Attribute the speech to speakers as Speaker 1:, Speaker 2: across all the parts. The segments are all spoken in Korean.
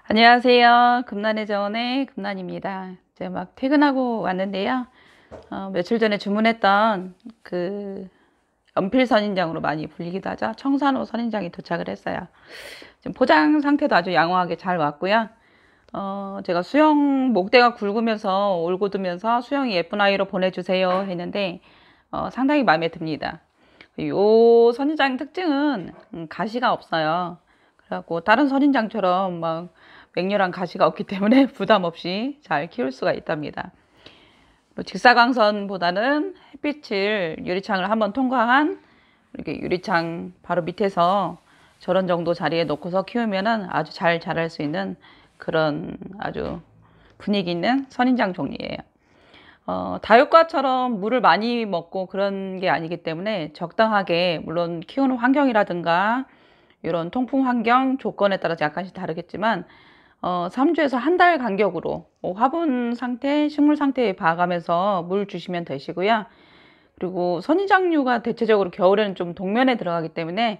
Speaker 1: 안녕하세요. 금난의 정원의 금난입니다. 이제 막 퇴근하고 왔는데요. 며칠 전에 주문했던 그 연필 선인장으로 많이 불리기도 하죠. 청산호 선인장이 도착을 했어요. 지금 포장 상태도 아주 양호하게 잘 왔고요. 제가 수영 목대가 굵으면서 올곧으면서 수영이 예쁜 아이로 보내주세요 했는데 상당히 마음에 듭니다. 요 선인장 특징은 가시가 없어요. 그래갖고 다른 선인장처럼 막 맹렬한 가시가 없기 때문에 부담 없이 잘 키울 수가 있답니다. 직사광선보다는 햇빛을 유리창을 한번 통과한 이렇게 유리창 바로 밑에서 저런 정도 자리에 놓고서 키우면은 아주 잘 자랄 수 있는 그런 아주 분위기 있는 선인장 종류예요. 다육과처럼 물을 많이 먹고 그런 게 아니기 때문에 적당하게, 물론 키우는 환경이라든가 이런 통풍 환경 조건에 따라서 약간씩 다르겠지만 3주에서 한 달 간격으로 화분 상태, 식물 상태에 봐가면서 물 주시면 되시고요. 그리고 선인장류가 대체적으로 겨울에는 좀 동면에 들어가기 때문에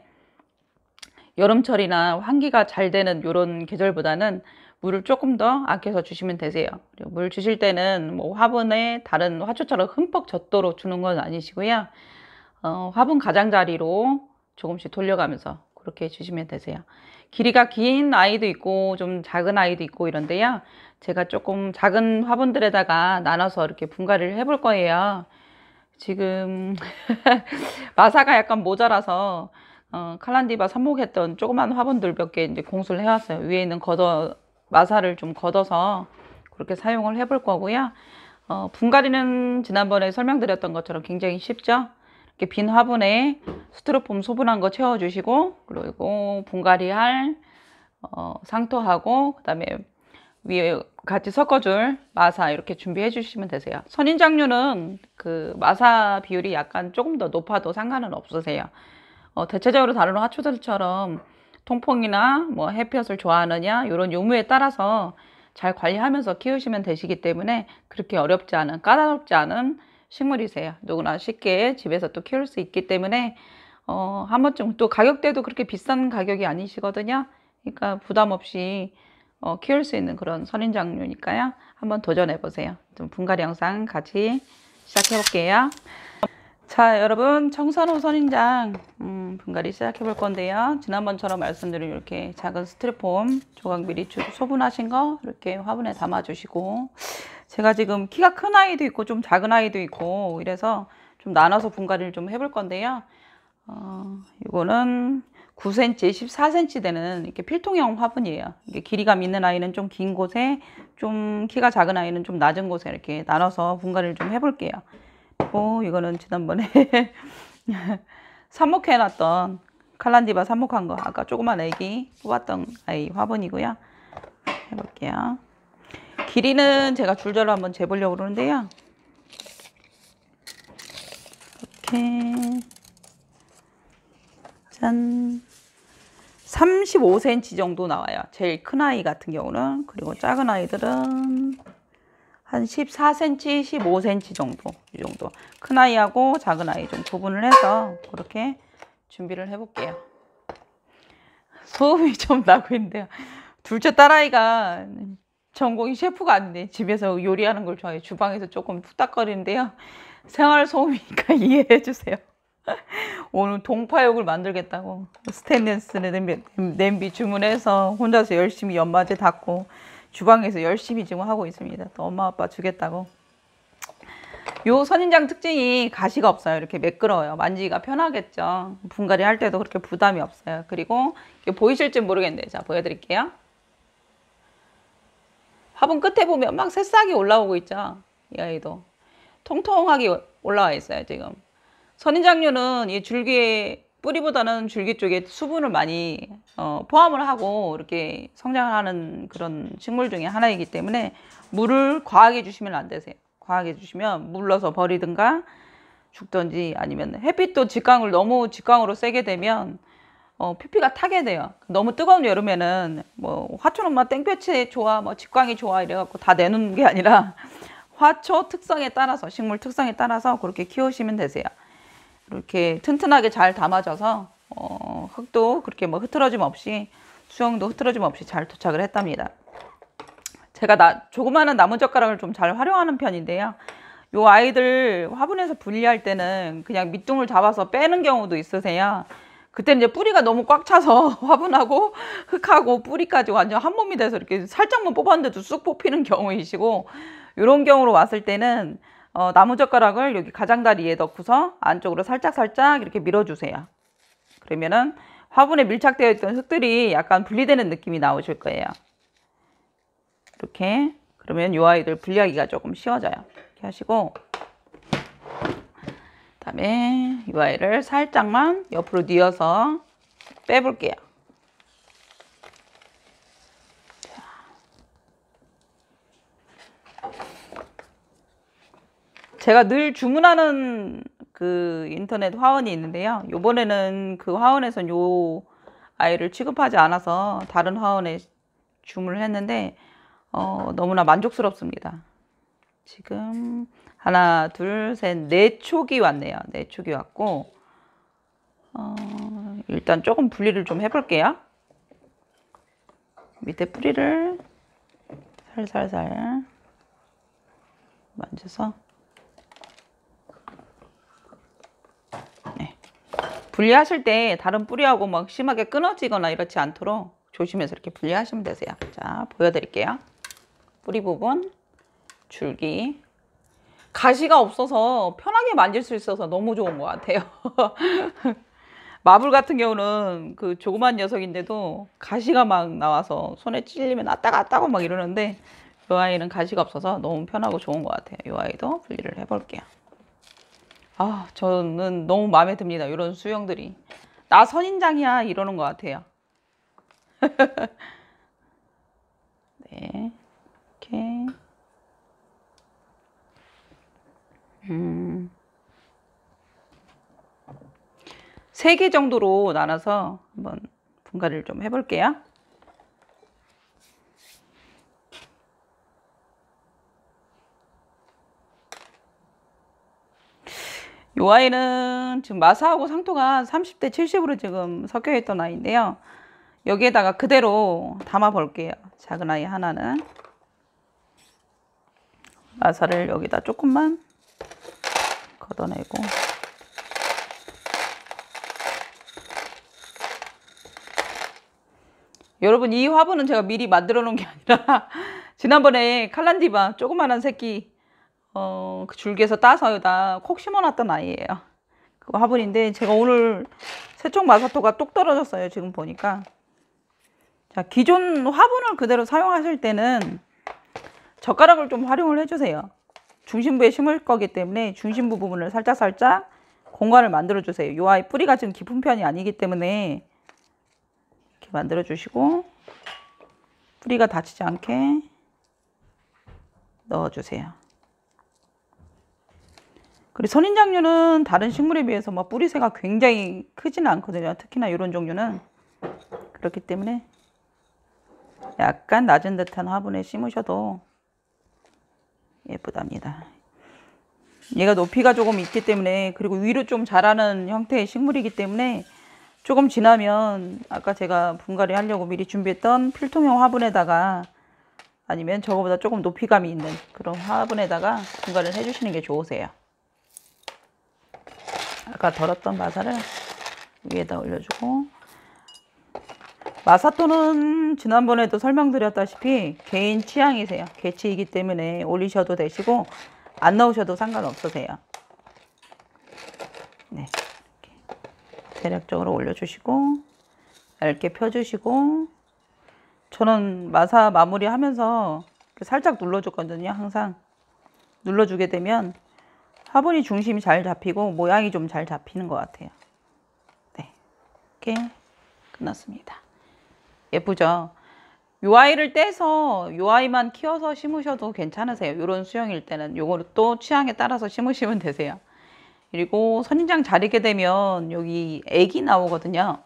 Speaker 1: 여름철이나 환기가 잘 되는 이런 계절보다는 물을 조금 더 아껴서 주시면 되세요. 그리고 물 주실 때는 뭐 화분에 다른 화초처럼 흠뻑 젖도록 주는 건 아니시고요. 화분 가장자리로 조금씩 돌려가면서 그렇게 주시면 되세요. 길이가 긴 아이도 있고 좀 작은 아이도 있고 이런데요. 제가 조금 작은 화분들에다가 나눠서 이렇게 분갈이를 해볼 거예요. 지금 마사가 약간 모자라서 칼란디바 삽목했던 조그만 화분들 몇 개 이제 공수를 해왔어요. 위에 있는 마사를 좀 걷어서 그렇게 사용을 해볼 거고요. 분갈이는 지난번에 설명드렸던 것처럼 굉장히 쉽죠. 이렇게 빈 화분에 스티로폼 소분한 거 채워주시고, 그리고 분갈이할 상토하고, 그 다음에 위에 같이 섞어줄 마사 이렇게 준비해 주시면 되세요. 선인장류는 그 마사 비율이 약간 조금 더 높아도 상관은 없으세요. 대체적으로 다른 화초들처럼 통풍이나 뭐 햇볕을 좋아하느냐 이런 요무에 따라서 잘 관리하면서 키우시면 되시기 때문에 그렇게 어렵지 않은, 까다롭지 않은 식물이세요. 누구나 쉽게 집에서 또 키울 수 있기 때문에 한 번쯤, 또 가격대도 그렇게 비싼 가격이 아니시거든요. 그러니까 부담 없이 키울 수 있는 그런 선인장류니까요. 한번 도전해 보세요. 좀 분갈이 영상 같이 시작해 볼게요. 자, 여러분, 청산호 선인장 분갈이 시작해 볼 건데요. 지난번처럼 말씀드린 이렇게 작은 스티로폼 조각 미리 소분하신 거 이렇게 화분에 담아 주시고, 제가 지금 키가 큰 아이도 있고 좀 작은 아이도 있고 이래서 좀 나눠서 분갈이를 좀 해볼 건데요. 이거는 9cm, 14cm 되는 이렇게 필통형 화분이에요. 이게 길이감 있는 아이는 좀 긴 곳에, 좀 키가 작은 아이는 좀 낮은 곳에 이렇게 나눠서 분갈이를 좀 해볼게요. 그리고 이거는 지난번에 삽목해놨던 칼란디바 삽목한 거, 아까 조그만 애기 뽑았던 아이 화분이고요. 해볼게요. 길이는 제가 줄절로 한번 재보려고 그러는데요. 이렇게 짠, 35cm 정도 나와요. 제일 큰 아이 같은 경우는. 그리고 작은 아이들은 한 14cm, 15cm 정도, 이 정도. 큰 아이하고 작은 아이 좀 구분을 해서 그렇게 준비를 해볼게요. 소음이 좀 나고 있는데요. 둘째 딸아이가 전공이 셰프가 아닌데 집에서 요리하는 걸 좋아해요. 주방에서 조금 툭닥거리는데요. 생활 소음이니까 이해해 주세요. 오늘 동파육을 만들겠다고 스테인리스 냄비 주문해서 혼자서 열심히 연마제 닦고 주방에서 열심히 지금 하고 있습니다. 또 엄마 아빠 주겠다고. 요 선인장 특징이 가시가 없어요. 이렇게 매끄러워요. 만지기가 편하겠죠. 분갈이 할 때도 그렇게 부담이 없어요. 그리고 보이실지 모르겠는데, 자, 보여드릴게요. 화분 끝에 보면 막 새싹이 올라오고 있죠. 이 아이도 통통하게 올라와 있어요. 지금 선인장류는 이 줄기의 뿌리보다는 줄기 쪽에 수분을 많이 포함을 하고 이렇게 성장을 하는 그런 식물 중에 하나이기 때문에 물을 과하게 주시면 안 되세요. 과하게 주시면 물러서 버리든가 죽든지, 아니면 햇빛도 너무 직광으로 세게 되면 피피가 타게 돼요. 너무 뜨거운 여름에는 뭐 화초는 막 땡볕이 좋아, 뭐 직광이 좋아 이래갖고 다 내놓는 게 아니라 화초 특성에 따라서, 식물 특성에 따라서 그렇게 키우시면 되세요. 이렇게 튼튼하게 잘 담아져서 흙도 그렇게 뭐 흐트러짐 없이 수영도 흐트러짐 없이 잘 도착을 했답니다. 제가 조그마한 나무젓가락을 좀 잘 활용하는 편인데요. 요 아이들 화분에서 분리할 때는 그냥 밑둥을 잡아서 빼는 경우도 있으세요. 그때는 이제 뿌리가 너무 꽉 차서 화분하고 흙하고 뿌리까지 완전 한 몸이 돼서 이렇게 살짝만 뽑았는데도 쑥 뽑히는 경우이시고, 이런 경우로 왔을 때는 나무젓가락을 여기 가장다리에 넣고서 안쪽으로 살짝살짝 이렇게 밀어주세요. 그러면은 화분에 밀착되어 있던 흙들이 약간 분리되는 느낌이 나오실 거예요. 이렇게. 그러면 이 아이들 분리하기가 조금 쉬워져요. 이렇게 하시고, 그다음에 이 아이를 살짝만 옆으로 뉘어서 빼볼게요. 제가 늘 주문하는 그 인터넷 화원이 있는데요. 요번에는 그 화원에선 요 아이를 취급하지 않아서 다른 화원에 주문을 했는데 너무나 만족스럽습니다. 지금 하나, 둘, 셋, 네 촉이 왔네요. 네 촉이 왔고, 일단 조금 분리를 좀 해볼게요. 밑에 뿌리를 살살살 만져서, 네. 분리하실 때 다른 뿌리하고 막 심하게 끊어지거나 이렇지 않도록 조심해서 이렇게 분리하시면 되세요. 자, 보여드릴게요. 뿌리 부분, 줄기. 가시가 없어서 편하게 만질 수 있어서 너무 좋은 것 같아요. 마블 같은 경우는 그 조그만 녀석인데도 가시가 막 나와서 손에 찔리면 아따가 아따고 막 이러는데, 이 아이는 가시가 없어서 너무 편하고 좋은 것 같아요. 이 아이도 분리를 해볼게요. 아, 저는 너무 마음에 듭니다. 이런 수영들이. 나 선인장이야 이러는 것 같아요. 네, 이렇게. 3개 정도로 나눠서 한번 분갈이를 좀 해볼게요. 이 아이는 지금 마사하고 상토가 30대 70으로 지금 섞여 있던 아이인데요. 여기에다가 그대로 담아 볼게요. 작은 아이 하나는 마사를 여기다 조금만 걷어내고, 여러분 이 화분은 제가 미리 만들어 놓은 게 아니라 지난번에 칼란디바 조그만한 새끼 그 줄기에서 따서 여기다 콕 심어놨던 아이예요. 그 화분인데 제가 오늘 세쪽 마사토가 뚝 떨어졌어요. 지금 보니까. 자, 기존 화분을 그대로 사용하실 때는 젓가락을 좀 활용을 해주세요. 중심부에 심을 거기 때문에 중심부 부분을 살짝살짝 공간을 만들어 주세요. 이 아이 뿌리가 지금 깊은 편이 아니기 때문에 이렇게 만들어 주시고, 뿌리가 다치지 않게 넣어 주세요. 그리고 선인장류는 다른 식물에 비해서 막 뿌리새가 굉장히 크지는 않거든요. 특히나 이런 종류는. 그렇기 때문에 약간 낮은 듯한 화분에 심으셔도 예쁘답니다. 얘가 높이가 조금 있기 때문에, 그리고 위로 좀 자라는 형태의 식물이기 때문에 조금 지나면 아까 제가 분갈이 하려고 미리 준비했던 필통형 화분에다가, 아니면 저거보다 조금 높이감이 있는 그런 화분에다가 분갈이를 해주시는 게 좋으세요. 아까 덜었던 마사를 위에다 올려주고, 마사토는 지난번에도 설명드렸다시피 개인 취향이세요. 개취이기 때문에 올리셔도 되시고 안 넣으셔도 상관없으세요. 네, 이렇게 대략적으로 올려주시고 얇게 펴주시고, 저는 마사 마무리 하면서 살짝 눌러줬거든요. 항상 눌러주게 되면 화분이 중심이 잘 잡히고 모양이 좀 잘 잡히는 것 같아요. 네, 이렇게 끝났습니다. 예쁘죠? 요 아이를 떼서 요 아이만 키워서 심으셔도 괜찮으세요. 요런 수영일 때는 요거를 또 취향에 따라서 심으시면 되세요. 그리고 선인장 자르게 되면 여기 액이 나오거든요.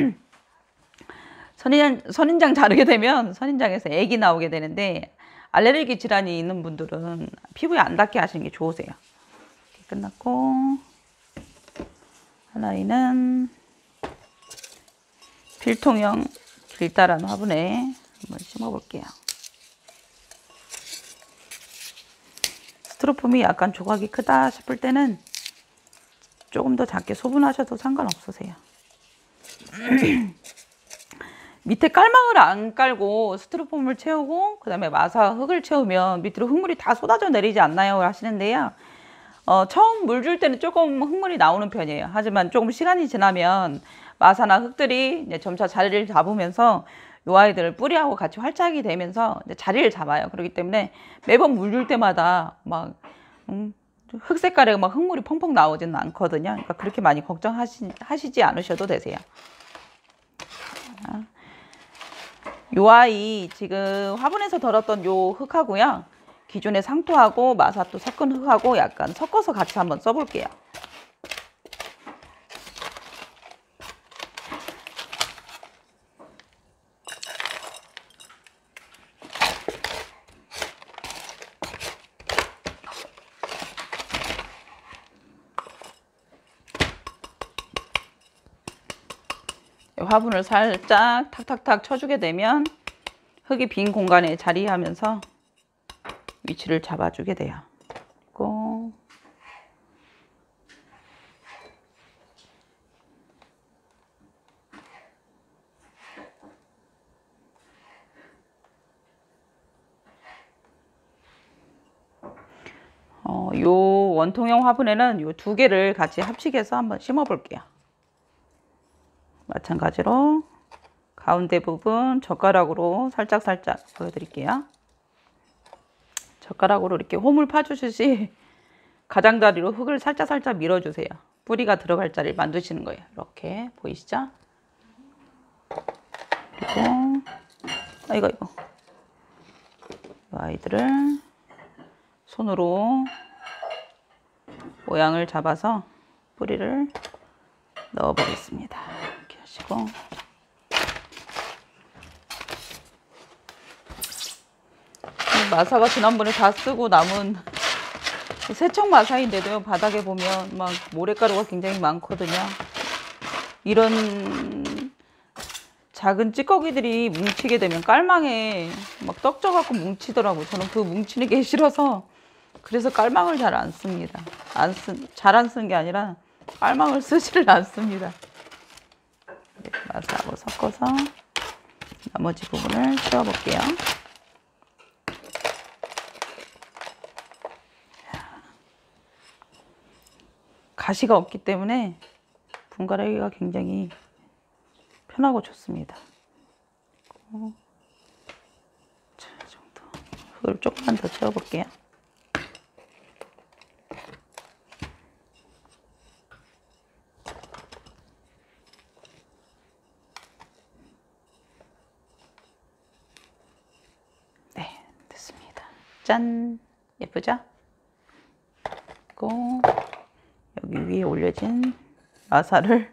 Speaker 1: 선인장 자르게 되면 선인장에서 액이 나오게 되는데, 알레르기 질환이 있는 분들은 피부에 안 닿게 하시는 게 좋으세요. 이렇게 끝났고, 하나는 필통형 길다란 화분에 한번 심어 볼게요. 스티로폼이 약간 조각이 크다 싶을 때는 조금 더 작게 소분하셔도 상관없으세요. 밑에 깔망을 안 깔고 스티로폼을 채우고 그 다음에 마사 흙을 채우면 밑으로 흙물이 다 쏟아져 내리지 않나요? 하시는데요. 처음 물 줄 때는 조금 흙물이 나오는 편이에요. 하지만 조금 시간이 지나면 마사나 흙들이 이제 점차 자리를 잡으면서 이 아이들 뿌리하고 같이 활착이 되면서 이제 자리를 잡아요. 그렇기 때문에 매번 물 줄 때마다 막 흙 색깔에 막 흙물이 펑펑 나오지는 않거든요. 그러니까 그렇게 많이 걱정하시지 않으셔도 되세요. 요 아이 지금 화분에서 덜었던 요 흙하고요, 기존의 상토하고 마사토 섞은 흙하고 약간 섞어서 같이 한번 써볼게요. 화분을 살짝 탁탁탁 쳐주게 되면 흙이 빈 공간에 자리하면서 위치를 잡아주게 돼요. 그리고 요 원통형 화분에는 요 두 개를 같이 합식해서 한번 심어 볼게요. 마찬가지로 가운데 부분 젓가락으로 살짝살짝 보여드릴게요. 젓가락으로 이렇게 홈을 파주듯이 가장자리로 흙을 살짝살짝 밀어주세요. 뿌리가 들어갈 자리를 만드시는 거예요. 이렇게 보이시죠? 그리고 이거 이 아이들을 손으로 모양을 잡아서 뿌리를 넣어 보겠습니다. 이렇게 하시고, 마사가 지난번에 다 쓰고 남은 세척 마사인데도요, 바닥에 보면 막 모래가루가 굉장히 많거든요. 이런 작은 찌꺼기들이 뭉치게 되면 깔망에 막 떡져갖고 뭉치더라고요. 저는 그 뭉치는 게 싫어서 그래서 깔망을 잘 안 씁니다. 잘 안 쓰는 게 아니라 깔망을 쓰지를 않습니다. 마사하고 섞어서 나머지 부분을 채워볼게요. 가시가 없기 때문에 분갈이가 굉장히 편하고 좋습니다. 자, 이 정도. 흙을 조금만 더 채워볼게요. 네, 됐습니다. 짠! 예쁘죠? 그리고 여기 위에 올려진 마사를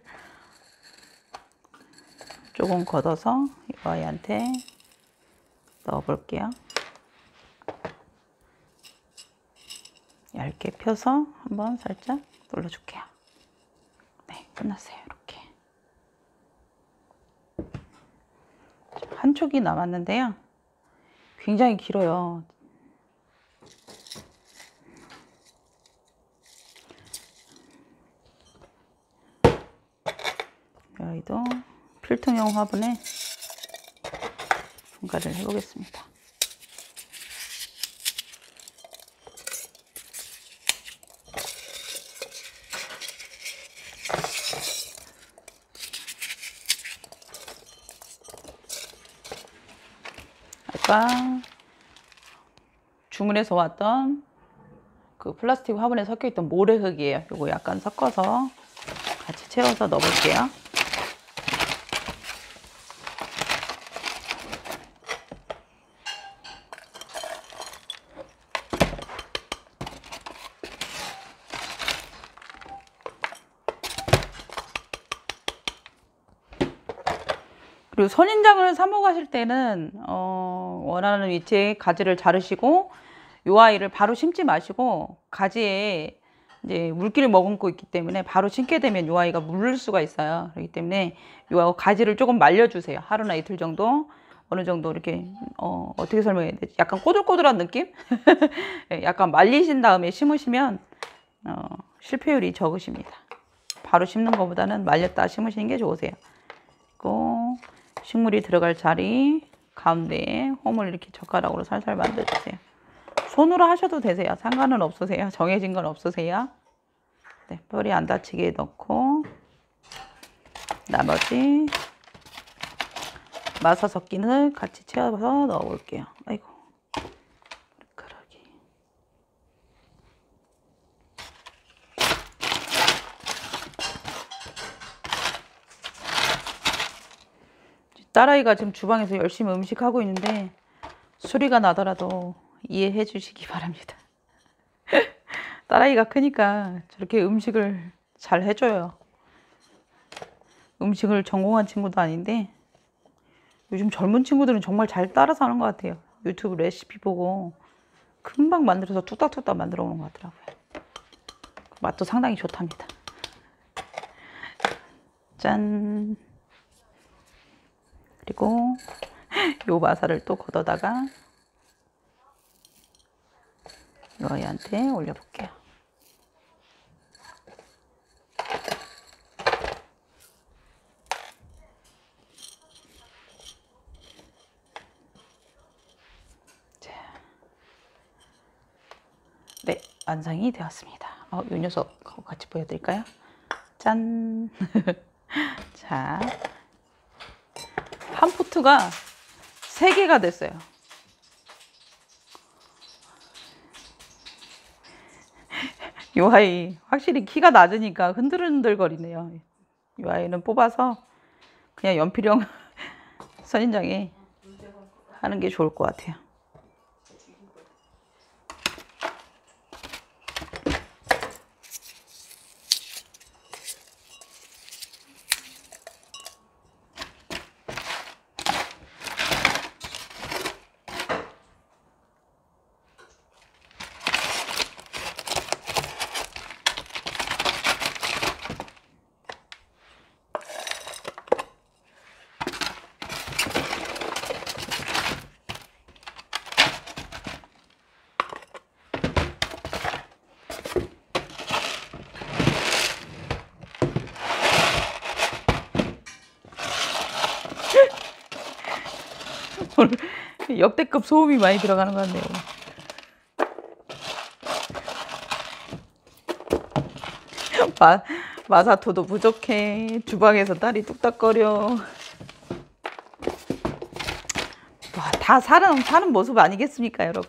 Speaker 1: 조금 걷어서 이 아이한테 넣어 볼게요. 얇게 펴서 한번 살짝 눌러줄게요. 네, 끝났어요. 이렇게 한 촉이 남았는데요, 굉장히 길어요. 이 아이도 필통형 화분에 분갈이를 해보겠습니다. 아까 주문해서 왔던 그 플라스틱 화분에 섞여있던 모래흙이에요. 요거 약간 섞어서 같이 채워서 넣어볼게요. 그리고 선인장을 사모 가실 때는 원하는 위치에 가지를 자르시고 요 아이를 바로 심지 마시고 가지에 이제 물기를 머금고 있기 때문에 바로 심게 되면 이 아이가 물을 수가 있어요. 그렇기 때문에 이 가지를 조금 말려주세요. 하루나 이틀 정도. 어느 정도 이렇게 어떻게 설명해야 되지? 약간 꼬들꼬들한 느낌? 예, 약간 말리신 다음에 심으시면 실패율이 적으십니다. 바로 심는 것보다는 말렸다 심으시는 게 좋으세요. 그리고 식물이 들어갈 자리 가운데에 홈을 이렇게 젓가락으로 살살 만들어주세요. 손으로 하셔도 되세요. 상관은 없으세요. 정해진 건 없으세요. 네, 뼈리 안 다치게 넣고 나머지 마사 섞인을 같이 채워서 넣어 볼게요. 아이고, 그러기. 딸아이가 지금 주방에서 열심히 음식하고 있는데 소리가 나더라도 이해해 주시기 바랍니다. 딸아이가 크니까 저렇게 음식을 잘 해줘요. 음식을 전공한 친구도 아닌데 요즘 젊은 친구들은 정말 잘 따라서 하는 것 같아요. 유튜브 레시피 보고 금방 만들어서 뚝딱뚝딱 만들어 오는 것 같더라고요. 맛도 상당히 좋답니다. 짠. 그리고 요 마사를 또 걷어다가 요 아이한테 올려볼게요. 네, 완성이 되었습니다. 요 녀석하고 같이 보여드릴까요? 짠! 자, 한 포트가 3개가 됐어요. 요 아이 확실히 키가 낮으니까 흔들흔들거리네요. 이 아이는 뽑아서 그냥 연필형 선인장에 하는 게 좋을 것 같아요. 오늘 역대급 소음이 많이 들어가는 것 같네요. 마사토도 부족해. 주방에서 딸이 뚝딱거려. 와, 다 사는 모습 아니겠습니까, 여러분?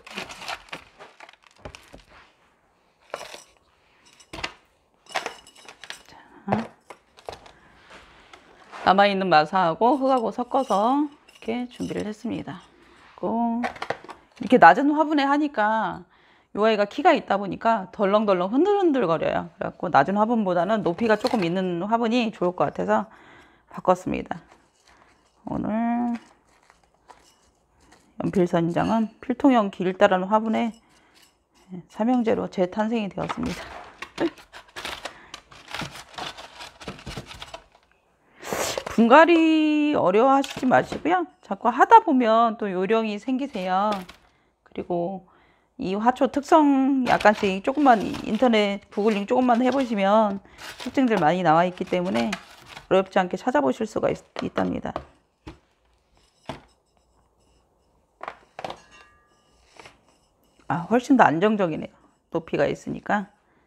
Speaker 1: 자, 남아있는 마사하고 흙하고 섞어서 이렇게 준비를 했습니다. 그리고 이렇게 낮은 화분에 하니까 요 아이가 키가 있다 보니까 덜렁덜렁 흔들흔들 거려요. 그래갖고 낮은 화분보다는 높이가 조금 있는 화분이 좋을 것 같아서 바꿨습니다. 오늘 연필선인장은 필통형 길다란 화분에 삼형제로 재탄생이 되었습니다. 분갈이 어려워하시지 마시고요. 자꾸 하다 보면 또 요령이 생기세요. 그리고 이 화초 특성 약간씩 조금만 인터넷 구글링 조금만 해보시면 특징들 많이 나와 있기 때문에 어렵지 않게 찾아보실 수가 있답니다. 훨씬 더 안정적이네요. 높이가 있으니까.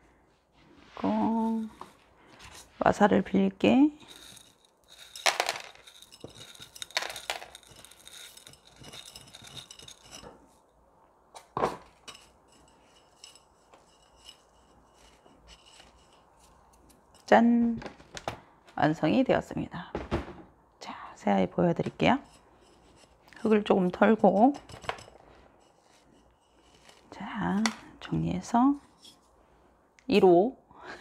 Speaker 1: 마사를 빌릴게. 짠! 완성이 되었습니다. 자, 새아이 보여드릴게요. 흙을 조금 털고, 자, 정리해서 1호,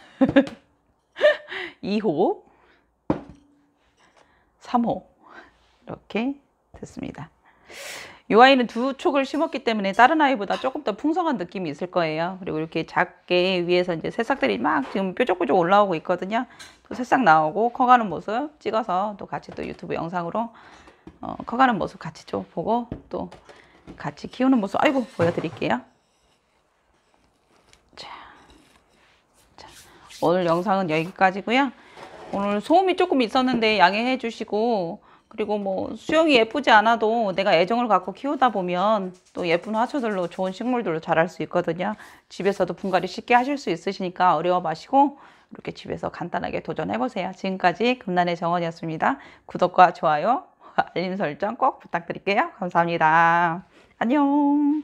Speaker 1: 2호, 3호 이렇게 됐습니다. 이 아이는 두 촉을 심었기 때문에 다른 아이보다 조금 더 풍성한 느낌이 있을 거예요. 그리고 이렇게 작게 위에서 이제 새싹들이 막 지금 뾰족뾰족 올라오고 있거든요. 또 새싹 나오고 커가는 모습 찍어서 또 같이 또 유튜브 영상으로 커가는 모습 같이 좀 보고 또 같이 키우는 모습 아이고 보여드릴게요. 자, 오늘 영상은 여기까지고요. 오늘 소음이 조금 있었는데 양해해 주시고, 그리고 뭐 수영이 예쁘지 않아도 내가 애정을 갖고 키우다 보면 또 예쁜 화초들로 좋은 식물들로 자랄 수 있거든요. 집에서도 분갈이 쉽게 하실 수 있으시니까 어려워 마시고 이렇게 집에서 간단하게 도전해 보세요. 지금까지 금난의 정원이었습니다. 구독과 좋아요, 알림 설정 꼭 부탁드릴게요. 감사합니다. 안녕.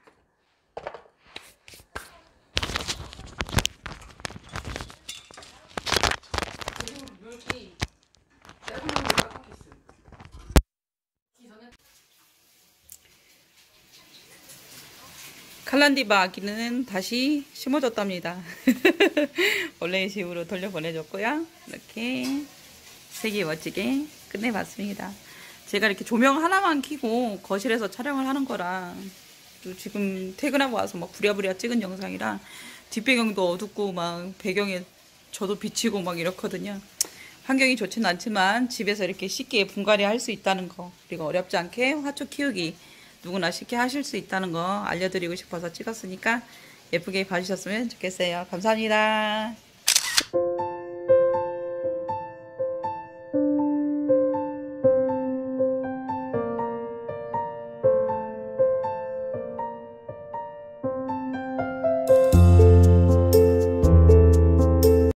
Speaker 1: 칼란디바 아기는 다시 심어줬답니다. 원래의 식으로 돌려보내줬고요. 이렇게 색이 멋지게 끝내봤습니다. 제가 이렇게 조명 하나만 켜고 거실에서 촬영을 하는 거라 또 지금 퇴근하고 와서 막 부랴부랴 찍은 영상이라 뒷배경도 어둡고 막 배경에 저도 비치고 막 이렇거든요. 환경이 좋지는 않지만 집에서 이렇게 쉽게 분갈이 할 수 있다는 거, 그리고 어렵지 않게 화초 키우기 누구나 쉽게 하실 수 있다는 거 알려드리고 싶어서 찍었으니까 예쁘게 봐주셨으면 좋겠어요. 감사합니다.